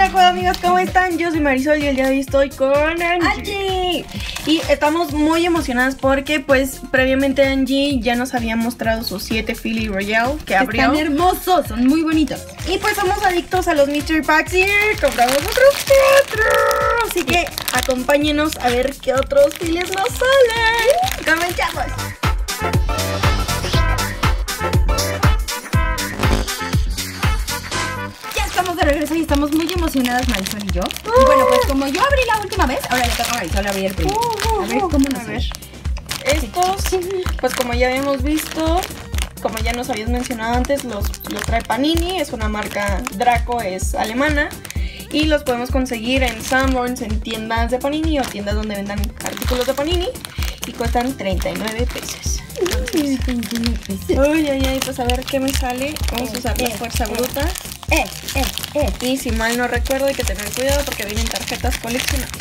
Hola amigos, ¿cómo están? Yo soy Marisol y el día de hoy estoy con Angie. Y estamos muy emocionadas porque pues previamente Angie ya nos había mostrado sus 7 Philly Royale que abrió. Están hermosos, son muy bonitos. Y pues somos adictos a los Mystery Packs y compramos otros 4. Así que acompáñenos a ver qué otros Phillies nos salen. ¡Comenzamos! De regreso y estamos muy emocionadas Marisol y yo. Y bueno, pues como yo abrí la última vez, ahora le toca a Marisol abrir el primero. A ver cómo nos ve. Estos, pues como ya habíamos visto, como ya nos habías mencionado antes, los trae Panini. Es una marca Draco, es alemana. Y los podemos conseguir en Sanborns, en tiendas de Panini o tiendas donde vendan artículos de Panini. Y cuestan 39 pesos. Uy, pues a ver qué me sale. Vamos a usar la fuerza bruta. Y si mal no recuerdo hay que tener cuidado porque vienen tarjetas coleccionables.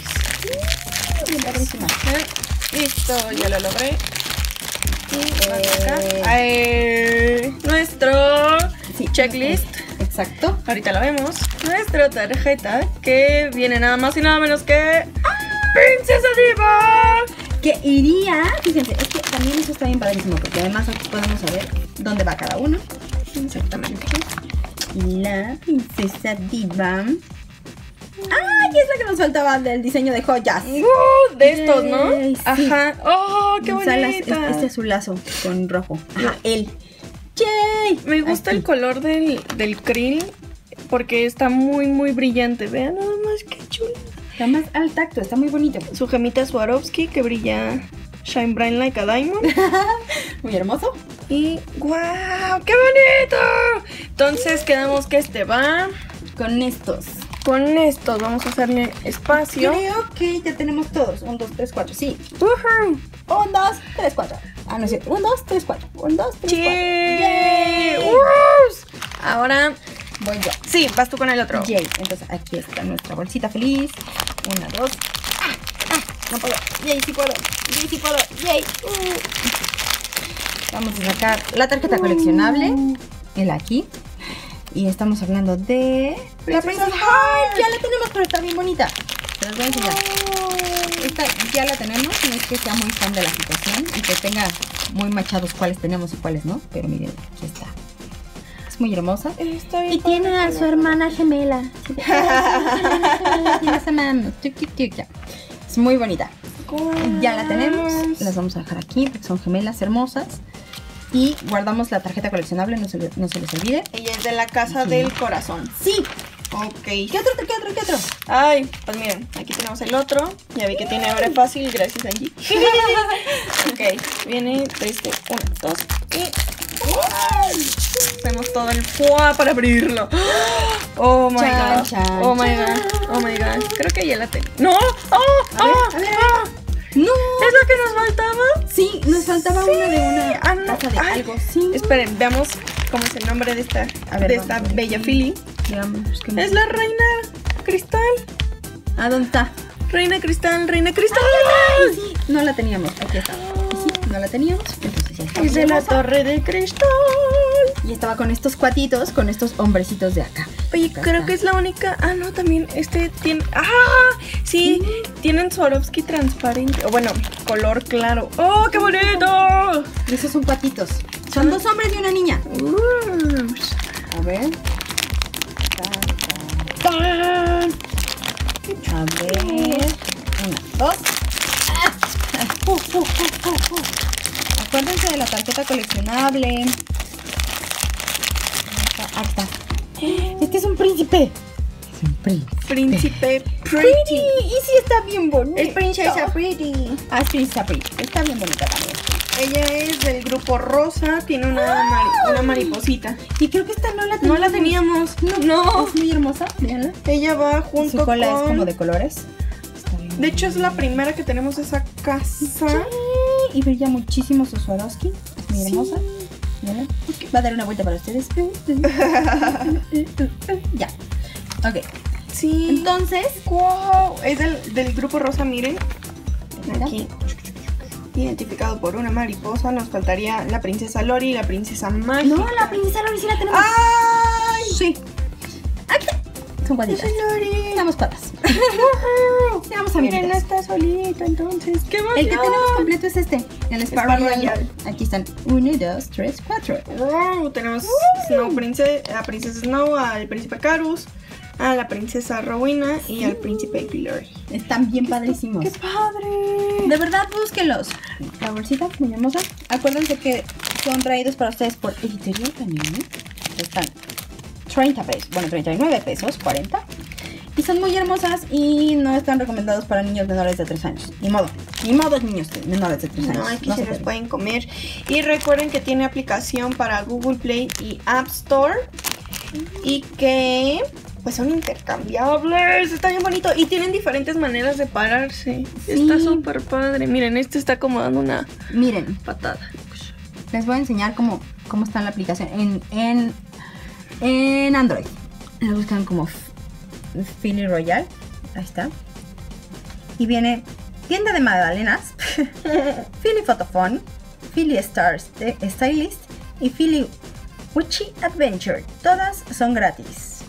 Listo, ya lo logré. Y vamos acá. Nuestro checklist. Exacto. Ahorita lo vemos. Nuestra tarjeta que viene nada más y nada menos que Princesa Diva. Que iría, fíjense, es que también eso está bien padrísimo porque además aquí podemos saber dónde va cada uno. Exactamente. La Princesa Diva. ¡Ay! Es la que nos faltaba del diseño de joyas. De estos, ¿no? Sí. Ajá. ¡Oh, qué bonita! Este azulazo con rojo. Ajá, él. ¡Yay! Me gusta el color del krill porque está muy, muy brillante. Vean nada más qué chulo. Está más al tacto, está muy bonito. Su gemita Swarovski que brilla Shine Bright Like a Diamond. Muy hermoso. Y ¡guau! ¡Qué bonito! Entonces quedamos que este va con estos. Con estos vamos a hacerle espacio. Creo que ya tenemos todos. 1, 2, 3, 4. Sí. ¡Woohoo! 1, 2, 3, 4. Ah, no es cierto. 1, 2, 3, 4. 1, 2, 3, 4. ¡Yay! Ahora voy yo. Sí, vas tú con el otro. Yay. Entonces aquí está nuestra bolsita feliz. 1, 2. No puedo. Yay, sí puedo. Yay, sí puedo. Yay. Vamos a sacar la tarjeta coleccionable. El aquí. Y estamos hablando de la Princess Heart. Ya la tenemos, pero está bien bonita. Se las voy a enseñar. Esta ya la tenemos. No es que sea muy fan de la situación y que tenga muy machados cuáles tenemos y cuáles no. Pero miren, aquí está. Es muy hermosa. Y tiene a su hermana gemela. Es muy bonita. Ya la tenemos. Las vamos a dejar aquí porque son gemelas hermosas. Y guardamos la tarjeta coleccionable, no se les olvide. Ella es de la Casa del Corazón. Sí. Ok. ¿Qué otro? Ay, pues miren, aquí tenemos el otro. Ya vi que tiene abre fácil, gracias a Angie. Ok, viene desde 1, 2 y hacemos todo el fuá para abrirlo. Oh my god. Oh my god. Oh my god. Creo que ya la tengo. ¡No! A ver. ¡No! ¿Es lo que nos faltaba? Sí, nos faltaba una de una taza de algo. Sí. Esperen, veamos cómo es el nombre de esta, esta bella Philly. Es la Reina Cristal. ¿A dónde está? Reina Cristal. Ay, sí. No la teníamos. Aquí está. Sí, no la teníamos. Entonces ya está. Es de la Torre de Cristal. Y estaba con estos cuatitos, con estos hombrecitos de acá. Oye, creo que es la única. Ah, no, también este tiene. ¡Ah! Sí, tienen Swarovski transparente. O bueno, color claro. ¡Oh, qué bonito! Esos son cuatitos. Son 2 hombres y una niña. A ver. A ver. 1, 2. Acuérdense de la tarjeta coleccionable. Acá. Este es un príncipe. Es un Príncipe Pretty. Y sí está bien bonito. Es Princesa Pretty. Ah, es Princesa Pretty. Está bien bonita también. Ella es del grupo rosa. Tiene una mariposita. Y creo que esta no la teníamos. No. Es muy hermosa. Mírenla. Ella va junto Su cola con... es como de colores. De hecho, es la primera que tenemos de esa casa. Sí. Y brilla muchísimo su Swarovski. Es muy hermosa. ¿Mírenla? Va a dar una vuelta para ustedes. Ya. Ok. Sí. Entonces, wow. Es del grupo rosa, miren. Aquí. Identificado por una mariposa. Nos faltaría la princesa Lori y la princesa Mágica. No, la princesa Lori sí la tenemos. ¡Ay! Sí. Aquí. Son cuadritas. Estamos patas. Vamos a Miren, no mirar. está solito, entonces. ¡Qué emoción! El que tenemos completo es este, el Spar Spar Royal. Royal. Aquí están 1, 2, 3, 4. Tenemos Snow a Princesa Snow, al Príncipe Carus, a la Princesa Rowena y al Príncipe Pilori. Están bien padrísimos. ¡Qué padre! De verdad, búsquenlos. La bolsita muy hermosa. Acuérdense que son traídos para ustedes por Editorial Panini. Están 30 pesos, bueno, 39 pesos, 40. Y son muy hermosas y no están recomendados para niños menores de 3 años. Ni modo niños menores de 3 años. No, aquí No se se los puede. pueden comer. Y recuerden que tiene aplicación para Google Play y App Store. Y que pues son intercambiables. Está bien bonito. Y tienen diferentes maneras de pararse. Sí. Está súper padre. Miren, este está como dando una Miren, patada. les voy a enseñar cómo está en la aplicación. En Android. Lo buscan como Philly Royal. Ahí está. Y viene tienda de magdalenas, Philly Photophone, Philly Stylist y Philly Witchy Adventure. Todas son gratis.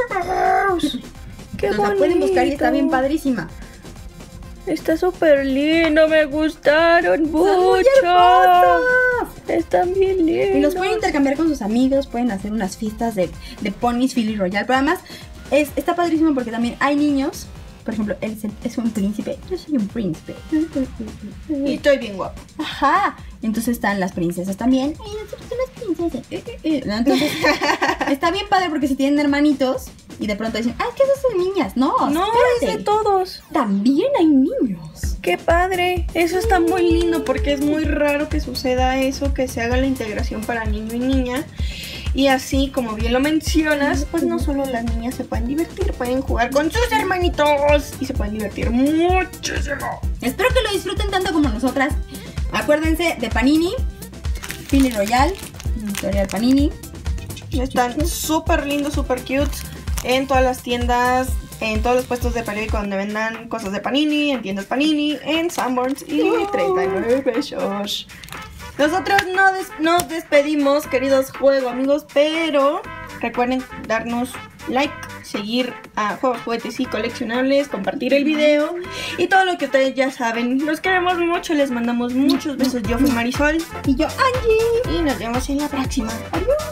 ¡Qué Entonces la pueden buscar y está bien padrísima. Está súper lindo, me gustaron ¡Son muy mucho. hermosos! Están bien lindos. Y los pueden intercambiar con sus amigos, pueden hacer unas fiestas de ponis Philly Royal. Pero además está padrísimo porque también hay niños. Por ejemplo, él es un príncipe. Yo soy un príncipe. Y estoy bien guapo. Ajá. Entonces están las princesas también. Ay, nosotros somos princesas. Entonces, está bien padre porque si tienen hermanitos y de pronto dicen, ay, que esas son niñas. No, No, es espérate. de todos. También hay niños. Qué padre. Eso está muy lindo porque es muy raro que suceda eso, que se haga la integración para niño y niña. Y así, como bien lo mencionas, pues no solo las niñas se pueden divertir, pueden jugar con sus hermanitos y se pueden divertir muchísimo. Espero que lo disfruten tanto como nosotras. Acuérdense de Panini, Philly Royal, Editorial Panini. Están súper lindos, súper cute en todas las tiendas, en todos los puestos de periódico donde vendan cosas de Panini, en tiendas Panini, en Sanborns y 39 pesos. Nosotros nos despedimos, queridos juego amigos, pero recuerden darnos like, seguir a Juegos, Juguetes y Coleccionables, compartir el video y todo lo que ustedes ya saben. Los queremos mucho, les mandamos muchos besos. Yo fui Marisol Y yo, Angie. y nos vemos en la próxima. Adiós.